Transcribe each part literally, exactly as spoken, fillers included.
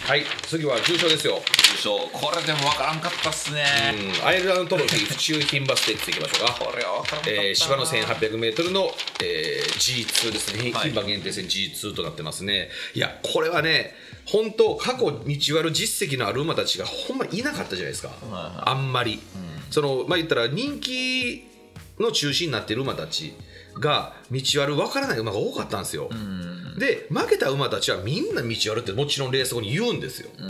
はい、次は重賞ですよ。 重賞、これでも分からんかったっすね。 うん、アイルランドトロフィー府中牝馬ステークスいきましょうか。 これは分からんかったな。 えー、芝の せんはっぴゃくメートル の、えー、ジーツー ですね。 はい牝馬限定戦 ジーツー となってますね。いや、これはね、本当過去道割実績のある馬たちがほんまいなかったじゃないですか。 はいはい、 あんまり、うん、そのまあ言ったら人気の中心になっている馬たちが道割分からない馬が多かったんですよ。うん、で負けた馬たちはみんな道割ってもちろんレース後に言うんですよ。うん、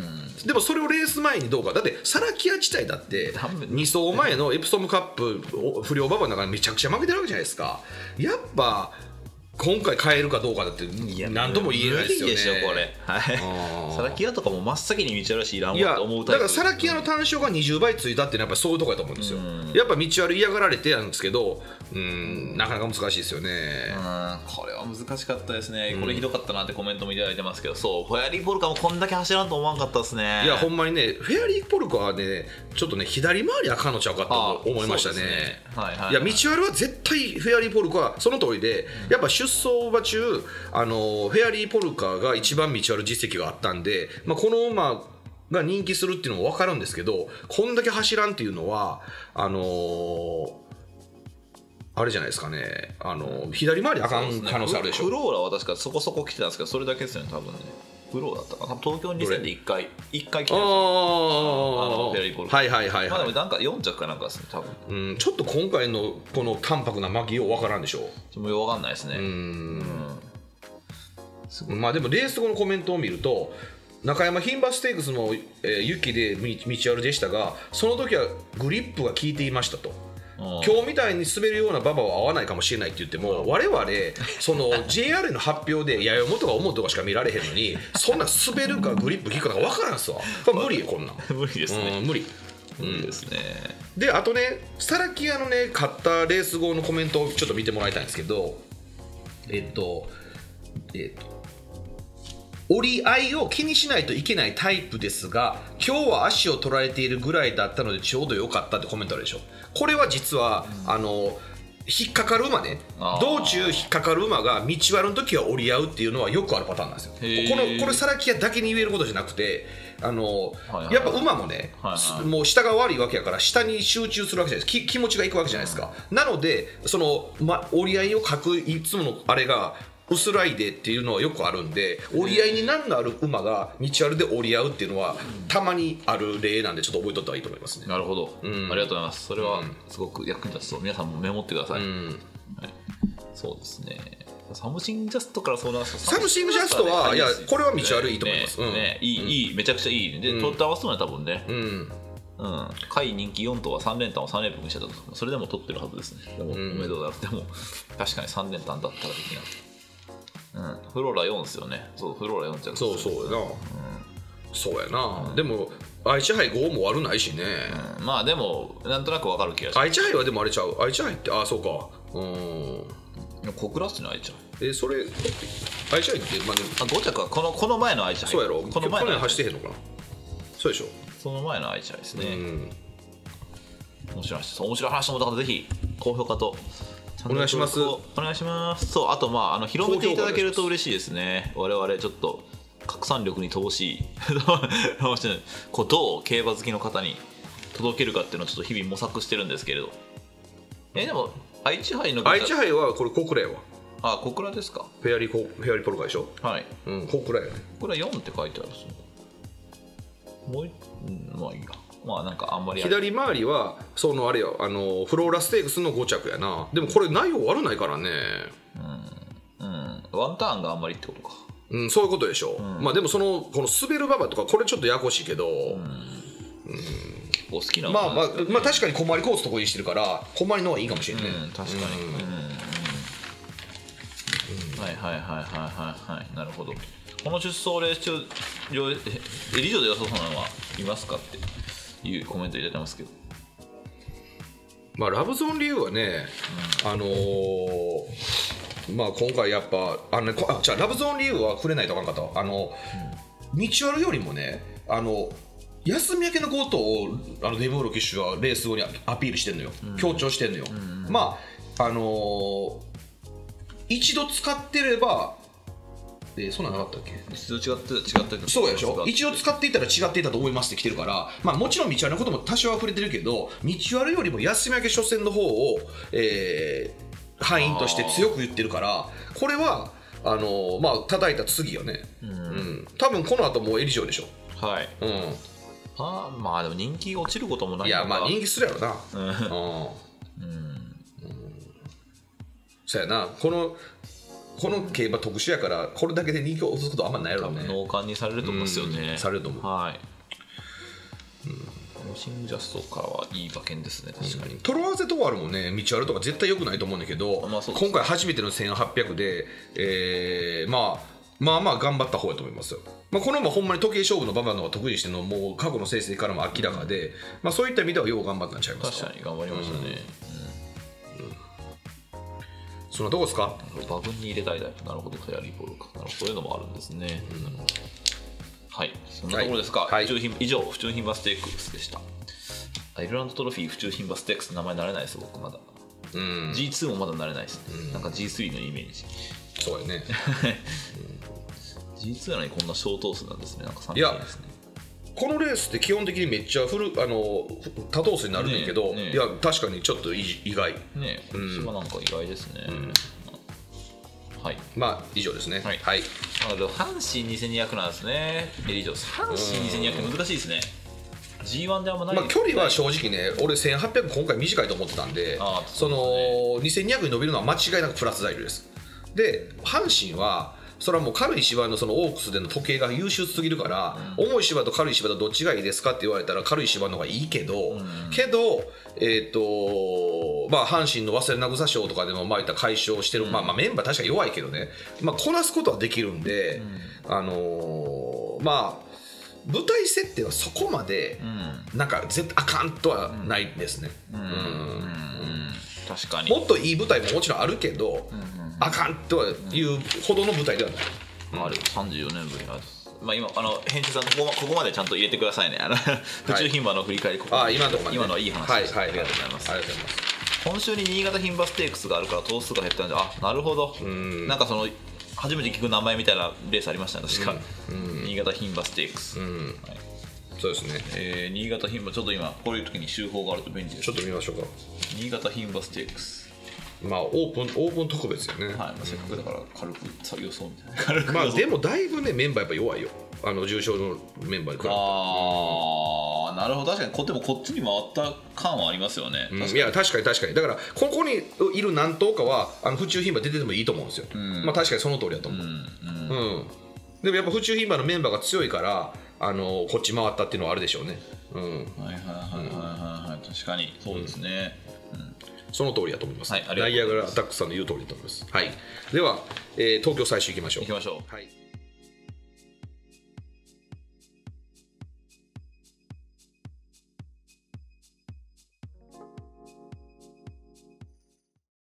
でもそれをレース前にどうか、だってサラキア自体だってに走前のエプソムカップ不良馬場の中にめちゃくちゃ負けてるわけじゃないですか。やっぱ今回変えるかどうかだって何度も言えないですよね。 無理でしょこれ。はい。サラキアとかも真っ先に道割らしいらんわと思うタイプ。 だからサラキアの単勝がにじゅうばいついたっていうのはやっぱりそういうところだと思うんですよ。やっぱ道割嫌がられてなんですけど、うん、なかなか難しいですよね。 うん、これは難しかったですね。これひどかったなってコメントもいただいてますけど、そうフェアリーポルカもこんだけ走らんと思わんかったですね。 いやほんまにね、フェアリーポルカはねちょっとね左回りあかんのちゃうかと思いましたね。 はいはい。 いや道割は絶対フェアリーポルカはその通りで、やっぱ出走馬中あのフェアリーポルカが一番道割実績があったんで、まあ、この馬が人気するっていうのも分かるんですけど、こんだけ走らんっていうのはあのー、あれじゃないですかね、あのー、左回りあかん可能性あるでしょ。 フローラは確かそこそこ来てたんですけど、それだけですよね多分ね。フローだったかな、東京にせんでいっかいいっかい来てるんですよ。あのフェアリーポルカ、 はいはいはいはい。 まあでもなんかよん着かなんかですね多分。 うん、ちょっと今回のこの淡白な巻きよう分からんでしょ。 ちょっとよう分かんないですね。うん、 うん、まあでもレース後のコメントを見ると、中山牝馬ステークスの、えー、雪で道割でしたが、その時はグリップが効いていましたと。今日みたいに滑るような馬場は合わないかもしれないって言っても、我々その ジェイアール の発表でやよもとか思うとかしか見られへんのに、そんな滑るかグリップ効くか分からんすわ。これ無理よこんなん。 無理ですね。 うん、無理。 無理ですね。 であとね、サラキアのね勝ったレース後のコメントをちょっと見てもらいたいんですけど、えっとえっと折り合いを気にしないといけないタイプですが、今日は足を取られているぐらいだったのでちょうど良かったってコメントあるでしょ。これは実は、うん、あの引っかかる馬ね、道中引っかかる馬が道割の時は折り合うっていうのはよくあるパターンなんですよ。このこれサラキアだけに言えることじゃなくて、あの、はいはい、やっぱ馬もね、はいはい、もう下が悪いわけやから下に集中するわけじゃないですか。気持ちがいくわけじゃないですか。うん、なのでその、ま、折り合いを書くいつものあれが薄らいでっていうのはよくあるんで、折り合いに難のある馬が道割で折り合うっていうのはたまにある例なんで、ちょっと覚えとったらいいと思いますね。 なるほど、うん、ありがとうございます。それはすごく役に立つと、皆さんもメモってください。うん、はい、そうですね。サムシングジャストから相談した。 サムシングジャストは、いやこれは道悪いと思います。 ね、うん、ね、いい、うん、いい、めちゃくちゃいいで、うん、取って合わせるのは多分ね、うん、うん、下位人気よん頭はさん連単をさん連複にしてたと、それでも取ってるはずですね。でも、うん、おめでとうございます。でも確かにさん連単だったらできない。うん、フローラよんですよね。そう、フローラよん着。 そうそうやな、うん、そうやな、うん、でも愛知杯ごも悪ないしね、 うん、まあでもなんとなく分かる気がします。 愛知杯はでもあれちゃう、愛知杯って、ああそうか、うん、 小倉っすね愛知杯。 えそれ愛知杯って、まあ、ね、 あご着はこのこの前の愛知杯。 そうやろ、 この前の走ってへんのかな。そうでしょ、 その前の愛知杯ですね。うん、面白い話、面白い話と思った方ぜひ高評価とお願いします。 お願いします。そう、あとまあ、あの広めていただけると嬉しいですね。我々ちょっと拡散力に乏しいこうどう競馬好きの方に届けるかっていうのをちょっと日々模索してるんですけれど。えでも愛知杯の愛知杯はこれ小倉やわ。 あ、小倉ですか。 フェアリーフェアリーポルカでしょ。はい、うん、小倉やね。 これはよんって書いてあるんですね。もう一、うん、まあいいや。まあなんかあんまり左回りはそのあれよ、あのフローラステークスのご着やな。でもこれ内容悪ないからね。 うん、うん、ワンターンがあんまりってことか。 うん、そういうことでしょ。うん、まあでもそのこの滑る馬場とかこれちょっとややこしいけど、うん、うん、 お好きな、 まあまあまあ確かに小回りコースとこにしてるから小回りの方がいいかもしれないね。 うん、確かに。うん、うん、はいはいはいはいはいはい、なるほど。この出走レース中エリジョで良さそうなのはいますかっていうコメントいただいてますけど、 まあラブゾーン理由はね、うん、あのー、まあ今回やっぱあの、ね、あじゃあラブゾーン理由は触れないとあかんかった。あの、うん、道割よりもね、あの休み明けのことをあのデブーロ騎手はレース後にアピールしてんのよ、うん、強調してんのよ、うん、まああのー、一度使ってればえー、そんなんなかったっけ。 一応違ってた違ってたそうでしょ。一応使っていたら違っていたと思いますって来てるから、まあ、もちろん道割のことも多少は触れてるけど、道割よりも休み明け初戦の方を、えー、敗因として強く言ってるから、これはあのー、まあ叩いた次よね。うん、うん、多分この後もうエリジョでしょ。はい、うん、 あまあでも人気落ちることもないのか。 いやまあ人気するやろな。うん、うん、そうやな。このこの競馬特殊やからこれだけで人気を落とすことあんまないやろね。 脳幹にされると思いますよね、 うん、されると思う。はい、 うん、ロシングジャストからはいい馬券ですね。確かに、うん、 トロワーゼとかあるもんね。道あるとか絶対良くないと思うんだけど、まあそうですね、今回初めてのせんはっぴゃくで、えー、まあまあまあ頑張った方やと思いますよ。まあ、この馬ほんまに時計勝負の馬場の方が得意にしてるのもう過去の成績からも明らかで、うん、まあ、そういった意味ではよう頑張ったんちゃいますか。 確かに頑張りましたね、 うんうん、そんなとこですか。 馬群に入れたいだよ。なるほど、フェアリーボールか。なるほど、そういうのもあるんですね、うん、はい、そんなところですか、はい、府中品以上府中牝馬ステークスでした。アイルランドトロフィー府中牝馬ステークス名前慣れないです僕まだ、うん、ジーツー もまだ慣れないですね、うん、なんか ジースリー のイメージ。 そうやね、 うん、ジーツー なのにこんな小頭数なんですね。なんかさんびゃくですね。このレースって基本的にめっちゃフルあの多頭数になるんだけど、ねね、いや確かにちょっと意外ね。今年はなんか意外ですね、うん、はい、 まあ以上ですね。はい、はい、 なので阪神にせんにひゃくなんですね。エリージョ阪神にせんにひゃくって難しいですね。ジーワン であんまない、 まあ、距離は正直ね俺せんはっぴゃく今回短いと思ってたんで、あそのにせんにひゃくに伸びるのは間違いなくプラス材料です。で阪神はそれはもう軽い芝のそのオークスでの時計が優秀すぎるから、うん、重い芝と軽い芝とどっちがいいですかって言われたら軽い芝の方がいいけど、うん、けどえっ、ー、とまあ阪神の忘れなぐさ賞とかでもまあいった解消してる、うん、まあまあメンバー確かに弱いけどね、まあこなすことはできるんで、うん、あのー、まあ舞台設定はそこまでなんか絶対あかんとはないですね。 確かにもっといい舞台ももちろんあるけど、うんうん、あかんとはいうほどの舞台ではない。 あれさんじゅうよねんぶりな、まあ、今あの編集さんここ、ここまでちゃんと入れてくださいね。あの府中牝馬の振り返り、ここあ今のとこまで、ね、 今のはいい話です、はいはいはい、ありがとうございます。 ありがとうございます。 今週に新潟牝馬ステークスがあるから頭数が減ったんで、あなるほど、んなんかその初めて聞く名前みたいなレースありましたね確か、うん、新潟牝馬ステークス、うんはい、 そうですね、 えー、新潟牝馬ちょっと今こういう時に集報があると便利です。 ちょっと見ましょうか。 新潟牝馬ステークス、 まあオープンオープン特別よね。はい、 まあ、せっかくだから軽く予想みたいな。軽くまあでもだいぶねメンバーやっぱ弱いよ。あの重賞のメンバーに比べて。 ああ、なるほど。確かにこでもこっちに回った感はありますよね。 うん、いや確かに確かに。だからここにいる何頭かはあの府中牝馬出ててもいいと思うんですよ。うん、まあ確かにその通りだと思う。うん。うんうん、でもやっぱ府中牝馬のメンバーが強いからあのこっち回ったっていうのはあるでしょうね。うん。はいはいはいはいはい、確かにそうですね。うん。 その通りだと思います。はい、ナイアガラアタックさんの言う通りだと思います。はい。では、えー、東京最終行きましょう。 行きましょう。 はい。